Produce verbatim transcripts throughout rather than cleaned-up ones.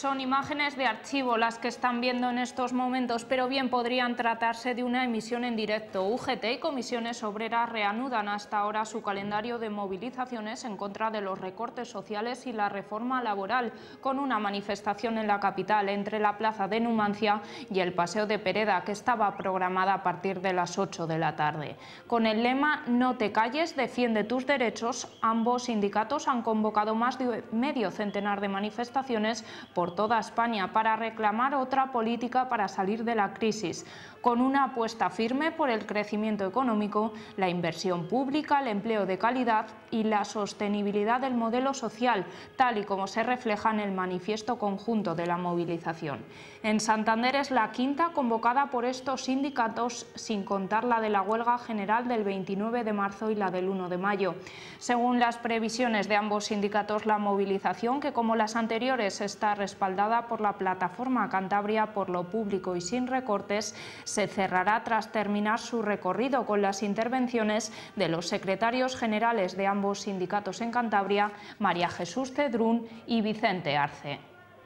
son imágenes de archivo las que están viendo en estos momentos, pero bien podrían tratarse de una emisión en directo. U G T y comisiones obreras reanudan hasta ahora su calendario de movilizaciones en contra de los recortes sociales y la reforma laboral, con una manifestación en la capital entre la plaza de Numancia y el Paseo de Pereda, que estaba programada a partir de las ocho de la tarde. Con el lema "No te calles, defiende tus derechos", ambos sindicatos han convocado más de medio centenar de manifestaciones por toda España para reclamar otra política para salir de la crisis, con una apuesta firme por el crecimiento económico, la inversión pública, el empleo de calidad y la sostenibilidad del modelo social, tal y como se refleja en el manifiesto conjunto de la movilización. En Santander es la quinta convocada por estos sindicatos, sin contar la de la huelga general del veintinueve de marzo y la del uno de mayo. Según las previsiones de ambos sindicatos, la movilización, que como las anteriores está respaldada por la plataforma Cantabria por lo público y sin recortes, se cerrará tras terminar su recorrido, con las intervenciones de los secretarios generales de ambos sindicatos en Cantabria, María Jesús Cedrún y Vicente Arce.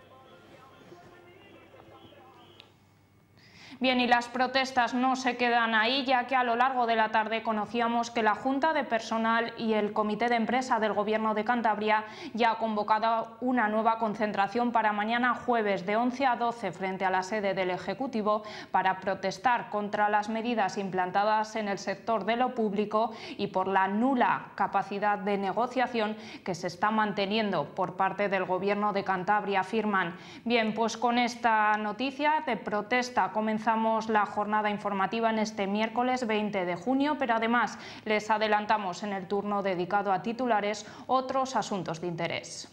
Bien, y las protestas no se quedan ahí, ya que a lo largo de la tarde conocíamos que la Junta de Personal y el Comité de Empresa del Gobierno de Cantabria ya ha convocado una nueva concentración para mañana jueves de once a doce frente a la sede del Ejecutivo para protestar contra las medidas implantadas en el sector de lo público y por la nula capacidad de negociación que se está manteniendo por parte del Gobierno de Cantabria, afirman. Bien, pues con esta noticia de protesta comenzamos la jornada informativa en este miércoles veinte de junio, pero además les adelantamos en el turno dedicado a titulares otros asuntos de interés.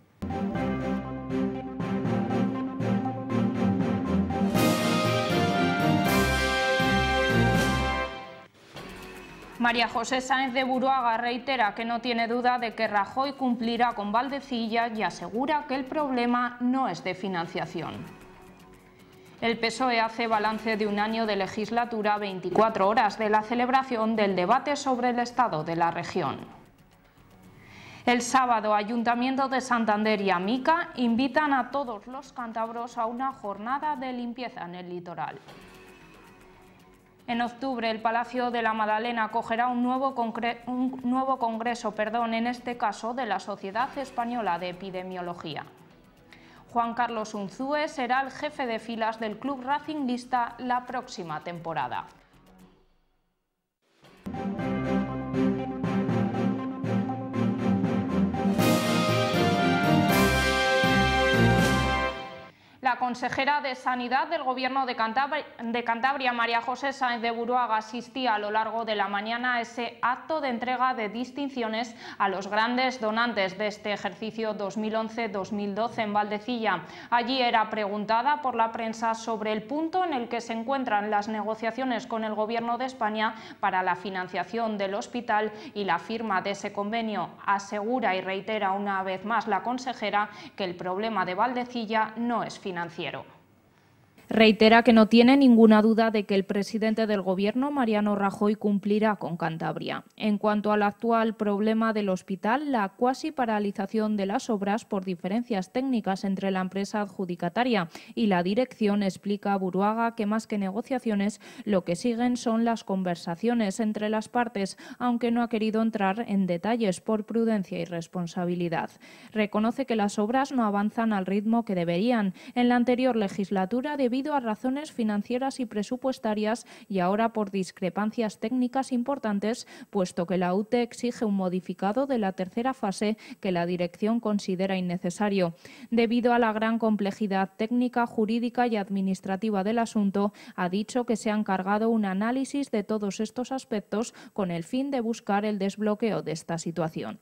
María José Sáenz de Buruaga reitera que no tiene duda de que Rajoy cumplirá con Valdecilla y asegura que el problema no es de financiación. El P S O E hace balance de un año de legislatura a veinticuatro horas de la celebración del debate sobre el estado de la región. El sábado, Ayuntamiento de Santander y Amica invitan a todos los cántabros a una jornada de limpieza en el litoral. En octubre, el Palacio de la Madalena acogerá un nuevo, un nuevo congreso, perdón, en este caso de la Sociedad Española de Epidemiología. Juan Carlos Unzúe será el jefe de filas del Club Racingista la próxima temporada. La consejera de Sanidad del Gobierno de Cantabria, de Cantabria, María José Sáenz de Buruaga, asistía a lo largo de la mañana a ese acto de entrega de distinciones a los grandes donantes de este ejercicio dos mil once dos mil doce en Valdecilla. Allí era preguntada por la prensa sobre el punto en el que se encuentran las negociaciones con el Gobierno de España para la financiación del hospital y la firma de ese convenio. Asegura y reitera una vez más la consejera que el problema de Valdecilla no es financiero. financiero. Reitera que no tiene ninguna duda de que el presidente del Gobierno, Mariano Rajoy, cumplirá con Cantabria. En cuanto al actual problema del hospital, la cuasi paralización de las obras por diferencias técnicas entre la empresa adjudicataria y la dirección, explica Buruaga que más que negociaciones lo que siguen son las conversaciones entre las partes, aunque no ha querido entrar en detalles por prudencia y responsabilidad. Reconoce que las obras no avanzan al ritmo que deberían. En la anterior legislatura, debido a razones financieras y presupuestarias, y ahora por discrepancias técnicas importantes, puesto que la U T E exige un modificado de la tercera fase que la dirección considera innecesario. Debido a la gran complejidad técnica, jurídica y administrativa del asunto, ha dicho que se ha encargado un análisis de todos estos aspectos con el fin de buscar el desbloqueo de esta situación.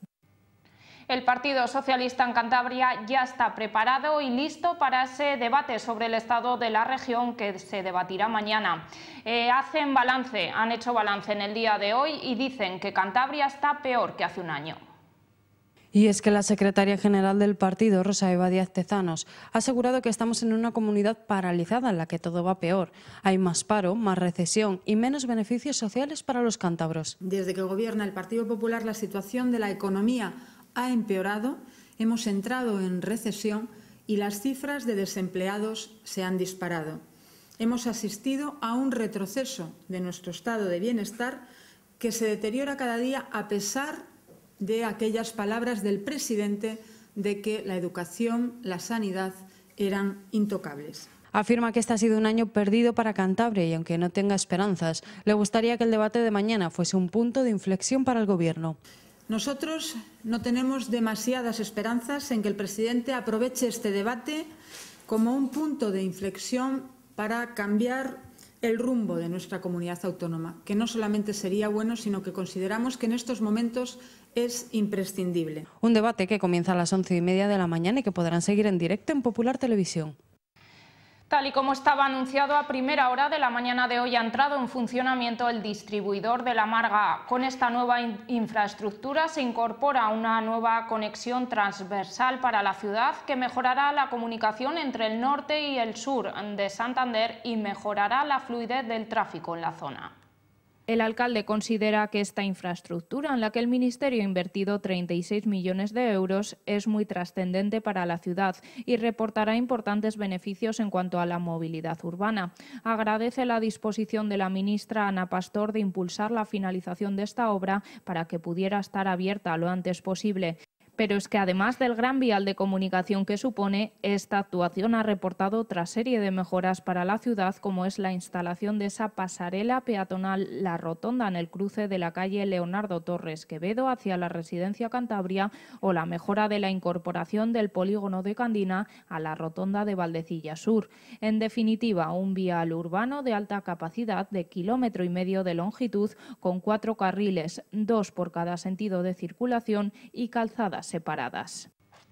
El Partido Socialista en Cantabria ya está preparado y listo para ese debate sobre el estado de la región que se debatirá mañana. Eh, hacen balance, han hecho balance en el día de hoy y dicen que Cantabria está peor que hace un año. Y es que la secretaria general del partido, Rosa Eva Díaz Tezanos, ha asegurado que estamos en una comunidad paralizada en la que todo va peor. Hay más paro, más recesión y menos beneficios sociales para los cántabros. Desde que gobierna el Partido Popular, la situación de la economía ha empeorado, hemos entrado en recesión y las cifras de desempleados se han disparado. Hemos asistido a un retroceso de nuestro estado de bienestar que se deteriora cada día a pesar de aquellas palabras del presidente de que la educación, la sanidad eran intocables. Afirma que este ha sido un año perdido para Cantabria y, aunque no tenga esperanzas, le gustaría que el debate de mañana fuese un punto de inflexión para el Gobierno. Nosotros no tenemos demasiadas esperanzas en que el presidente aproveche este debate como un punto de inflexión para cambiar el rumbo de nuestra comunidad autónoma, que no solamente sería bueno, sino que consideramos que en estos momentos es imprescindible. Un debate que comienza a las once y media de la mañana y que podrán seguir en directo en Popular Televisión. Tal y como estaba anunciado, a primera hora de la mañana de hoy ha entrado en funcionamiento el distribuidor de la Marga. Con esta nueva in infraestructura se incorpora una nueva conexión transversal para la ciudad que mejorará la comunicación entre el norte y el sur de Santander y mejorará la fluidez del tráfico en la zona. El alcalde considera que esta infraestructura, en la que el Ministerio ha invertido treinta y seis millones de euros, es muy trascendente para la ciudad y reportará importantes beneficios en cuanto a la movilidad urbana. Agradece la disposición de la ministra Ana Pastor de impulsar la finalización de esta obra para que pudiera estar abierta lo antes posible. Pero es que además del gran vial de comunicación que supone, esta actuación ha reportado otra serie de mejoras para la ciudad, como es la instalación de esa pasarela peatonal La Rotonda en el cruce de la calle Leonardo Torres Quevedo hacia la Residencia Cantabria o la mejora de la incorporación del polígono de Candina a la Rotonda de Valdecilla Sur. En definitiva, un vial urbano de alta capacidad de kilómetro y medio de longitud con cuatro carriles, dos por cada sentido de circulación y calzadas separadas.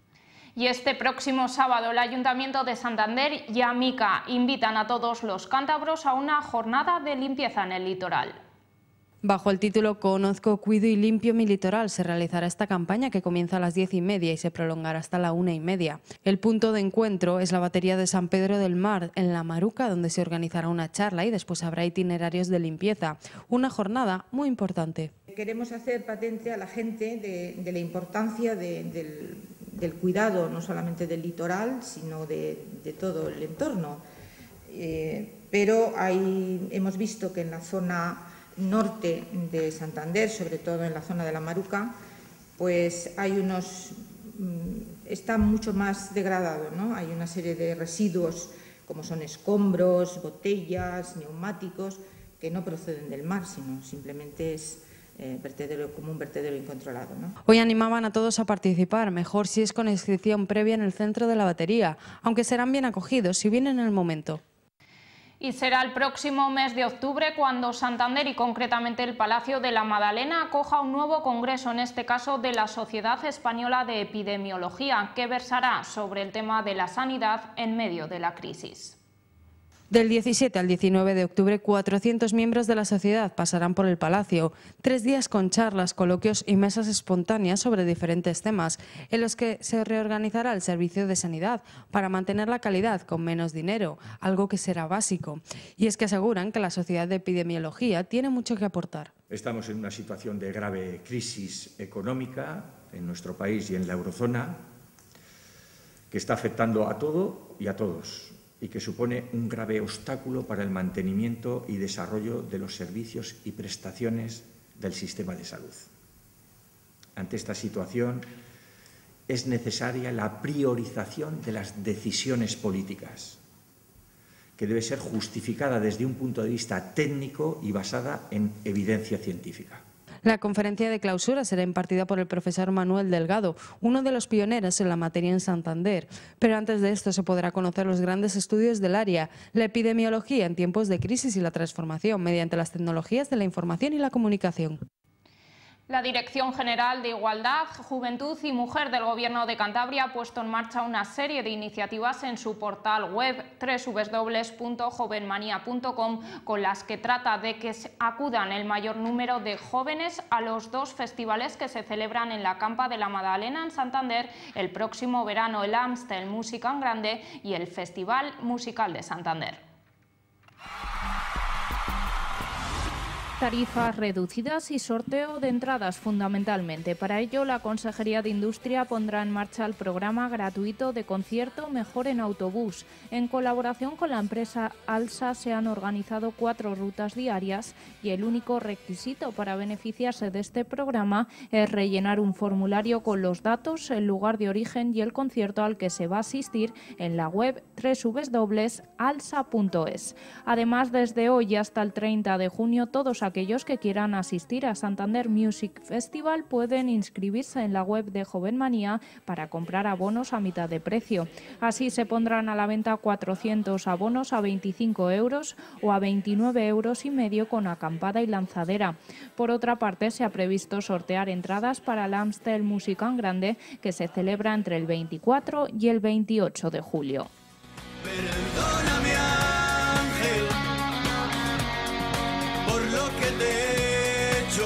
Y este próximo sábado el Ayuntamiento de Santander y Amica invitan a todos los cántabros a una jornada de limpieza en el litoral. Bajo el título Conozco, Cuido y Limpio mi litoral se realizará esta campaña que comienza a las diez y media y se prolongará hasta la una y media. El punto de encuentro es la batería de San Pedro del Mar, en La Maruca, donde se organizará una charla y después habrá itinerarios de limpieza. Una jornada muy importante. Queremos hacer patente a la gente de, de la importancia de, del, del cuidado, no solamente del litoral, sino de, de todo el entorno. Eh, pero hay, hemos visto que en la zona norte de Santander, sobre todo en la zona de La Maruca, pues hay unos, está mucho más degradado, ¿no? Hay una serie de residuos como son escombros, botellas, neumáticos, que no proceden del mar, sino simplemente es eh, vertedero, como un vertedero incontrolado, ¿no? Hoy animaban a todos a participar, mejor si es con inscripción previa en el centro de la batería, aunque serán bien acogidos si vienen en el momento. Y será el próximo mes de octubre cuando Santander y concretamente el Palacio de la Madalena acoja un nuevo congreso, en este caso de la Sociedad Española de Epidemiología, que versará sobre el tema de la sanidad en medio de la crisis. Del diecisiete al diecinueve de octubre, cuatrocientos miembros de la sociedad pasarán por el Palacio. Tres días con charlas, coloquios y mesas espontáneas sobre diferentes temas, en los que se reorganizará el servicio de sanidad para mantener la calidad con menos dinero, algo que será básico. Y es que aseguran que la Sociedad de Epidemiología tiene mucho que aportar. Estamos en una situación de grave crisis económica en nuestro país y en la eurozona, que está afectando a todo y a todos, y que supone un grave obstáculo para el mantenimiento y desarrollo de los servicios y prestaciones del sistema de salud. Ante esta situación, es necesaria la priorización de las decisiones políticas, que debe ser justificada desde un punto de vista técnico y basada en evidencia científica. La conferencia de clausura será impartida por el profesor Manuel Delgado, uno de los pioneros en la materia en Santander. Pero antes de esto se podrá conocer los grandes estudios del área, la epidemiología en tiempos de crisis y la transformación mediante las tecnologías de la información y la comunicación. La Dirección General de Igualdad, Juventud y Mujer del Gobierno de Cantabria ha puesto en marcha una serie de iniciativas en su portal web doble u doble u doble u punto jovenmanía punto com con las que trata de que acudan el mayor número de jóvenes a los dos festivales que se celebran en la Campa de la Madalena en Santander el próximo verano, el Amstel Música en Grande y el Festival Musical de Santander. tarifas reducidas y sorteo de entradas fundamentalmente. Para ello, la Consejería de Industria pondrá en marcha el programa gratuito de concierto Mejor en Autobús. En colaboración con la empresa Alsa se han organizado cuatro rutas diarias y el único requisito para beneficiarse de este programa es rellenar un formulario con los datos, el lugar de origen y el concierto al que se va a asistir en la web doble u doble u doble u punto alsa punto es. Además, desde hoy hasta el treinta de junio, todos aquellos que quieran asistir a Santander Music Festival pueden inscribirse en la web de Jovenmanía para comprar abonos a mitad de precio. Así se pondrán a la venta cuatrocientos abonos a veinticinco euros o a veintinueve euros y medio con acampada y lanzadera. Por otra parte, se ha previsto sortear entradas para el Amstel Music en Grande, que se celebra entre el veinticuatro y el veintiocho de julio. Perdóname, ángel, por lo que te he hecho.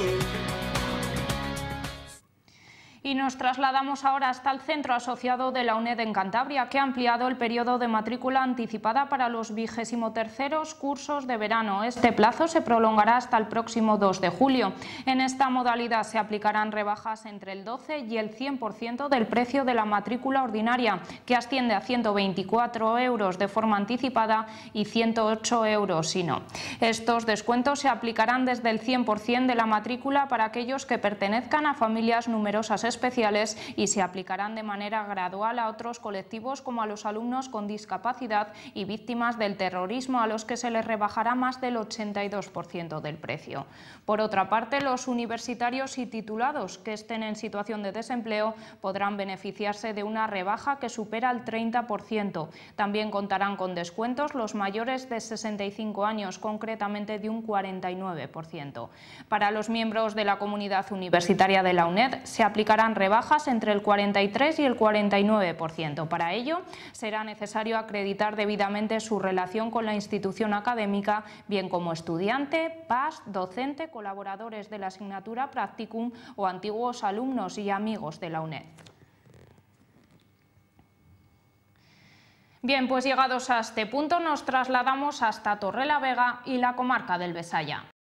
Y nos trasladamos ahora hasta el centro asociado de la UNED en Cantabria, que ha ampliado el periodo de matrícula anticipada para los vigésimo terceros cursos de verano. Este plazo se prolongará hasta el próximo dos de julio. En esta modalidad se aplicarán rebajas entre el doce y el cien por ciento del precio de la matrícula ordinaria, que asciende a ciento veinticuatro euros de forma anticipada y ciento ocho euros si no. Estos descuentos se aplicarán desde el cien por ciento de la matrícula para aquellos que pertenezcan a familias numerosas especiales y se aplicarán de manera gradual a otros colectivos como a los alumnos con discapacidad y víctimas del terrorismo, a los que se les rebajará más del ochenta y dos por ciento del precio. Por otra parte, los universitarios y titulados que estén en situación de desempleo podrán beneficiarse de una rebaja que supera el treinta por ciento. También contarán con descuentos los mayores de sesenta y cinco años, concretamente de un cuarenta y nueve por ciento. Para los miembros de la comunidad universitaria de la UNED se aplicarán rebajas entre el cuarenta y tres y el cuarenta y nueve por ciento. Para ello, será necesario acreditar debidamente su relación con la institución académica, bien como estudiante, P A S, docente, colaboradores de la asignatura Practicum o antiguos alumnos y amigos de la UNED. Bien, pues llegados a este punto nos trasladamos hasta Torrelavega y la comarca del Besaya.